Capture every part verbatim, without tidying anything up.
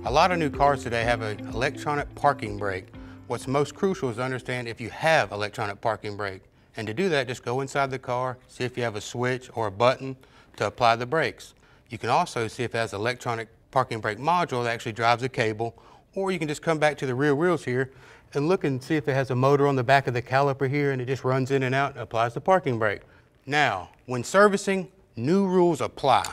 A lot of new cars today have an electronic parking brake. What's most crucial is to understand if you have electronic parking brake. And to do that, just go inside the car, see if you have a switch or a button to apply the brakes. You can also see if it has an electronic parking brake module that actually drives a cable, or you can just come back to the rear wheels here and look and see if it has a motor on the back of the caliper here, and it just runs in and out and applies the parking brake. Now, when servicing, new rules apply.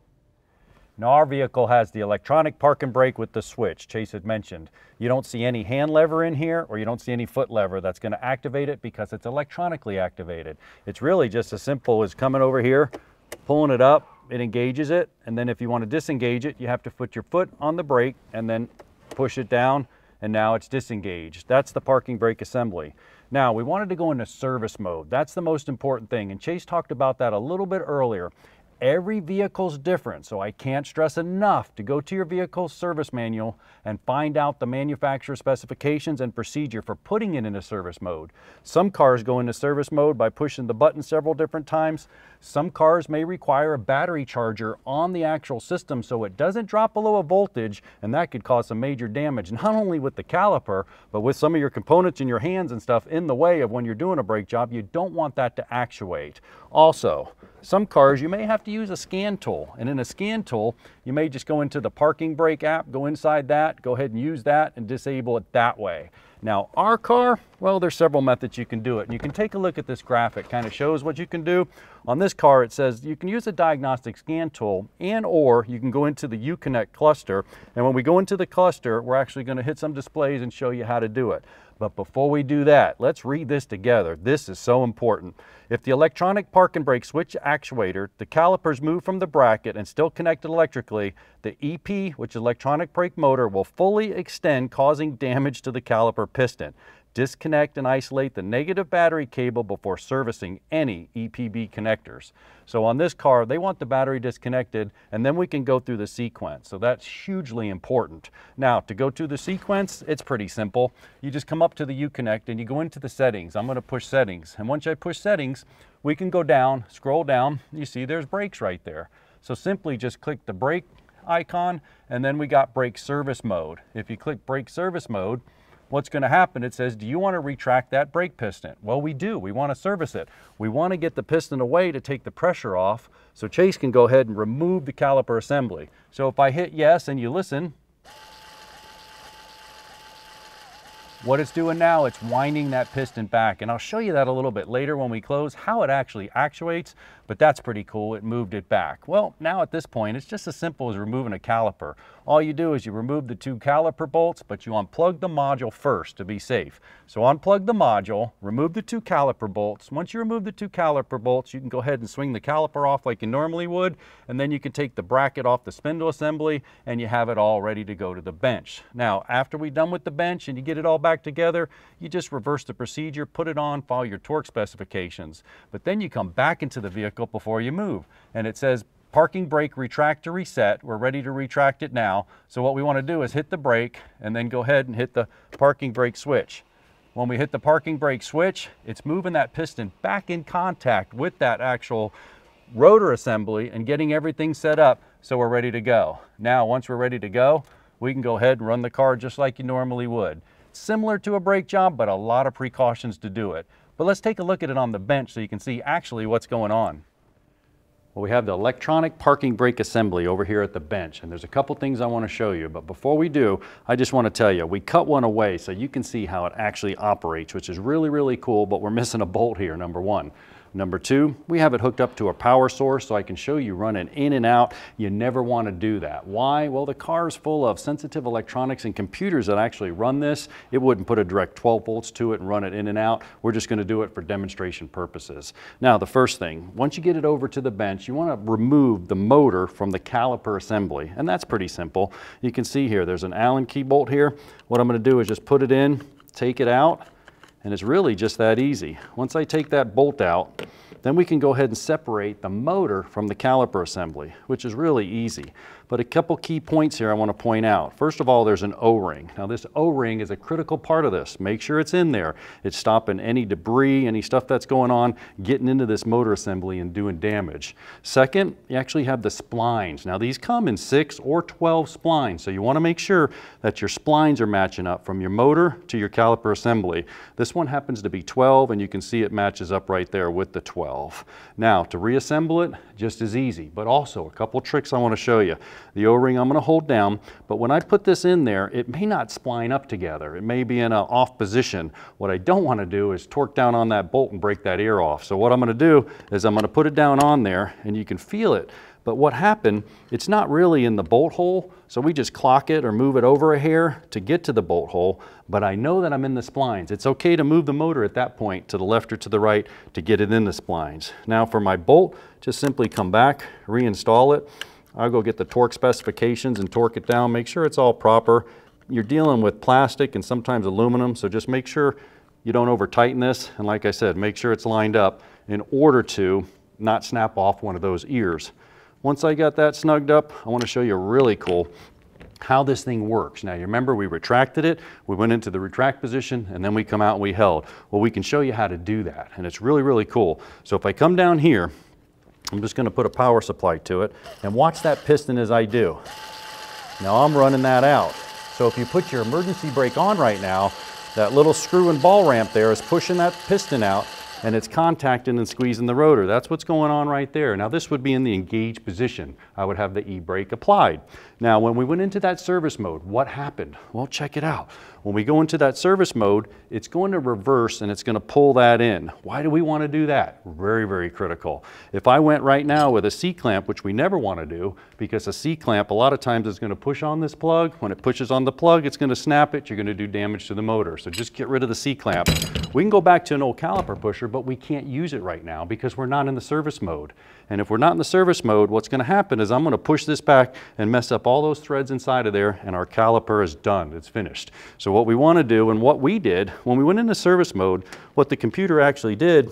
Now our vehicle has the electronic parking brake with the switch Chase had mentioned. You don't see any hand lever in here, or you don't see any foot lever that's going to activate it because it's electronically activated. It's really just as simple as coming over here, pulling it up, it engages it, and then if you want to disengage it, you have to put your foot on the brake and then push it down, and now it's disengaged. That's the parking brake assembly. Now we wanted to go into service mode. That's the most important thing, and Chase talked about that a little bit earlier. Every vehicle's different, so I can't stress enough to go to your vehicle's service manual and find out the manufacturer specifications and procedure for putting it into service mode. Some cars go into service mode by pushing the button several different times. Some cars may require a battery charger on the actual system so it doesn't drop below a voltage, and that could cause some major damage, not only with the caliper, but with some of your components in your hands and stuff in the way of when you're doing a brake job. You don't want that to actuate. Also, some cars you may have to use a scan tool, and in a scan tool you may just go into the parking brake app, go inside that, go ahead and use that and disable it that way. Now our car, well, there's several methods you can do it, and you can take a look at this graphic. Kind of shows what you can do. On this car it says you can use a diagnostic scan tool, and or you can go into the Uconnect cluster, and when we go into the cluster we're actually going to hit some displays and show you how to do it. But before we do that, let's read this together. This is so important. If the electronic parking brake switch actuator, the calipers move from the bracket and still connected electrically, the E P, which is electronic brake motor, will fully extend, causing damage to the caliper piston. Disconnect and isolate the negative battery cable before servicing any E P B connectors. So on this car, they want the battery disconnected, and then we can go through the sequence. So that's hugely important. Now, to go through the sequence, it's pretty simple. You just come up to the Uconnect and you go into the settings. I'm going to push settings. And once I push settings, we can go down, scroll down. You see there's brakes right there. So simply just click the brake icon, and then we got brake service mode. If you click brake service mode, what's going to happen, it says, do you want to retract that brake piston? Well, we do. We want to service it. We want to get the piston away to take the pressure off, so Chase can go ahead and remove the caliper assembly. So if I hit yes and you listen, what it's doing now, it's winding that piston back, and I'll show you that a little bit later when we close, how it actually actuates, but that's pretty cool. It moved it back. Well, now at this point, it's just as simple as removing a caliper. All you do is you remove the two caliper bolts, but you unplug the module first to be safe. So unplug the module, remove the two caliper bolts. Once you remove the two caliper bolts, you can go ahead and swing the caliper off like you normally would, and then you can take the bracket off the spindle assembly, and you have it all ready to go to the bench. Now, after we're done with the bench and you get it all back together, you just reverse the procedure, put it on, follow your torque specifications. But then you come back into the vehicle before you move, and it says parking brake retract to reset. We're ready to retract it now. So what we want to do is hit the brake and then go ahead and hit the parking brake switch. When we hit the parking brake switch, it's moving that piston back in contact with that actual rotor assembly and getting everything set up so we're ready to go. Now, once we're ready to go, we can go ahead and run the car just like you normally would. Similar to a brake job, but a lot of precautions to do it. But let's take a look at it on the bench so you can see actually what's going on. Well, we have the electronic parking brake assembly over here at the bench, and there's a couple things I want to show you. But before we do, I just want to tell you, we cut one away so you can see how it actually operates, which is really, really cool, but we're missing a bolt here, number one. Number two, we have it hooked up to a power source so I can show you running in and out. You never want to do that. Why? Well, the car is full of sensitive electronics and computers that actually run this. It wouldn't put a direct twelve volts to it and run it in and out. We're just going to do it for demonstration purposes. Now, the first thing, once you get it over to the bench, you want to remove the motor from the caliper assembly, and that's pretty simple. You can see here, there's an Allen key bolt here. What I'm going to do is just put it in, take it out, and it's really just that easy. Once I take that bolt out, then we can go ahead and separate the motor from the caliper assembly, which is really easy. But a couple key points here I want to point out. First of all, there's an O-ring. Now this O-ring is a critical part of this. Make sure it's in there. It's stopping any debris, any stuff that's going on, getting into this motor assembly and doing damage. Second, you actually have the splines. Now these come in six or twelve splines, so you want to make sure that your splines are matching up from your motor to your caliper assembly. This one happens to be twelve, and you can see it matches up right there with the twelve. Now to reassemble it, just as easy, but also a couple tricks I want to show you. The O-ring I'm going to hold down, but when I put this in there, it may not spline up together. It may be in an off position. What I don't want to do is torque down on that bolt and break that ear off. So what I'm going to do is I'm going to put it down on there, and you can feel it. But what happened, it's not really in the bolt hole, so we just clock it or move it over a hair to get to the bolt hole, but I know that I'm in the splines. It's okay to move the motor at that point to the left or to the right to get it in the splines. Now for my bolt, just simply come back, reinstall it. I'll go get the torque specifications and torque it down, make sure it's all proper. You're dealing with plastic and sometimes aluminum, so just make sure you don't over tighten this, and like I said, make sure it's lined up in order to not snap off one of those ears. Once I got that snugged up, I want to show you really cool how this thing works. Now you remember we retracted it, we went into the retract position, and then we come out and we held. Well, we can show you how to do that, and it's really, really cool. So if I come down here, I'm just going to put a power supply to it, and watch that piston as I do. Now I'm running that out. So if you put your emergency brake on right now, that little screw and ball ramp there is pushing that piston out, and it's contacting and squeezing the rotor. That's what's going on right there. Now this would be in the engaged position. I would have the e-brake applied. Now when we went into that service mode, what happened? Well, check it out. When we go into that service mode, it's going to reverse and it's going to pull that in. Why do we want to do that? Very, very critical. If I went right now with a C-clamp, which we never want to do, because a C-clamp a lot of times is going to push on this plug. When it pushes on the plug, it's going to snap it. You're going to do damage to the motor. So just get rid of the C-clamp. We can go back to an old caliper pusher, but we can't use it right now because we're not in the service mode. And if we're not in the service mode, what's going to happen is I'm going to push this back and mess up all those threads inside of there, and our caliper is done. It's finished. So what we want to do, and what we did when we went into service mode, what the computer actually did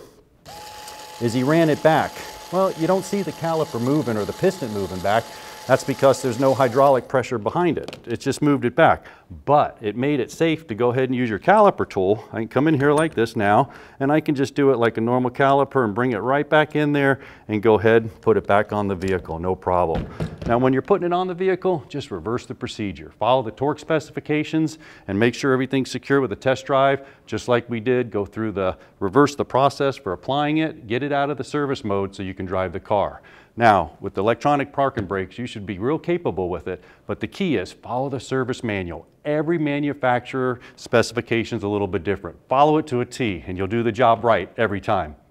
is he ran it back. Well, you don't see the caliper moving or the piston moving back. That's because there's no hydraulic pressure behind it. It just moved it back. But it made it safe to go ahead and use your caliper tool. I can come in here like this now, and I can just do it like a normal caliper and bring it right back in there and go ahead and put it back on the vehicle, no problem. Now when you're putting it on the vehicle, just reverse the procedure. Follow the torque specifications and make sure everything's secure with a test drive, just like we did. Go through the, reverse the process for applying it, get it out of the service mode so you can drive the car. Now, with the electronic parking brakes, you should be real capable with it, but the key is follow the service manual. Every manufacturer specification is a little bit different. Follow it to a T, and you'll do the job right every time.